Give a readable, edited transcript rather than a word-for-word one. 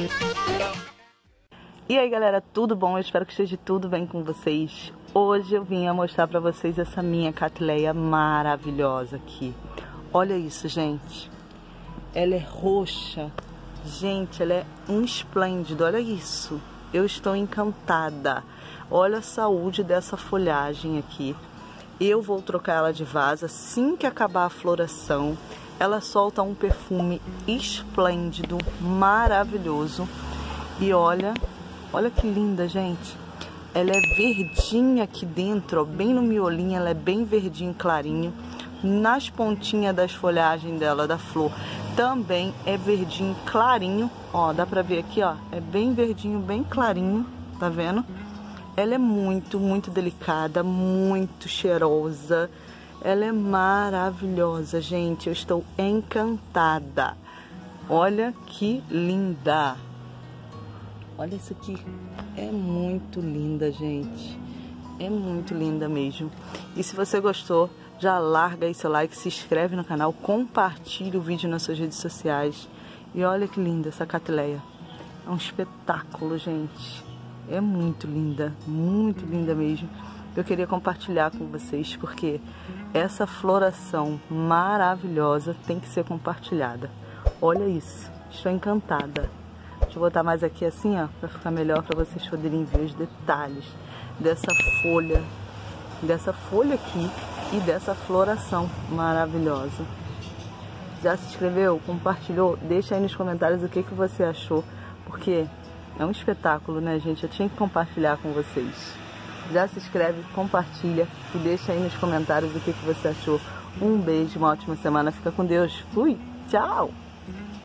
E aí galera, tudo bom? Eu espero que esteja tudo bem com vocês. Hoje eu vim mostrar pra vocês essa minha Cattleya maravilhosa aqui. Olha isso, gente. Ela é roxa. Gente, ela é um esplêndido, olha isso. Eu estou encantada. Olha a saúde dessa folhagem aqui. Eu vou trocar ela de vaso assim que acabar a floração. Ela solta um perfume esplêndido, maravilhoso. E olha que linda, gente. Ela é verdinha aqui dentro, ó, bem no miolinho, ela é bem verdinho clarinho. Nas pontinhas das folhagens dela, da flor, também é verdinho clarinho. Ó, dá pra ver aqui, ó, é bem verdinho, bem clarinho, tá vendo? Ela é muito, muito delicada, muito cheirosa. Ela é maravilhosa, gente. Eu estou encantada. Olha que linda. Olha isso aqui. É muito linda, gente. É muito linda mesmo. E se você gostou, já larga aí seu like, se inscreve no canal, compartilha o vídeo nas suas redes sociais. E olha que linda essa Cattleya. É um espetáculo, gente. É muito linda mesmo. Eu queria compartilhar com vocês porque essa floração maravilhosa tem que ser compartilhada. Olha isso, estou encantada. Deixa eu botar mais aqui assim, ó, para ficar melhor, para vocês poderem ver os detalhes dessa folha aqui e dessa floração maravilhosa. Já se inscreveu? Compartilhou? Deixa aí nos comentários o que você achou, porque é um espetáculo, né, gente? Eu tinha que compartilhar com vocês. Já se inscreve, compartilha e deixa aí nos comentários o que você achou. Um beijo, uma ótima semana. Fica com Deus. Fui! Tchau!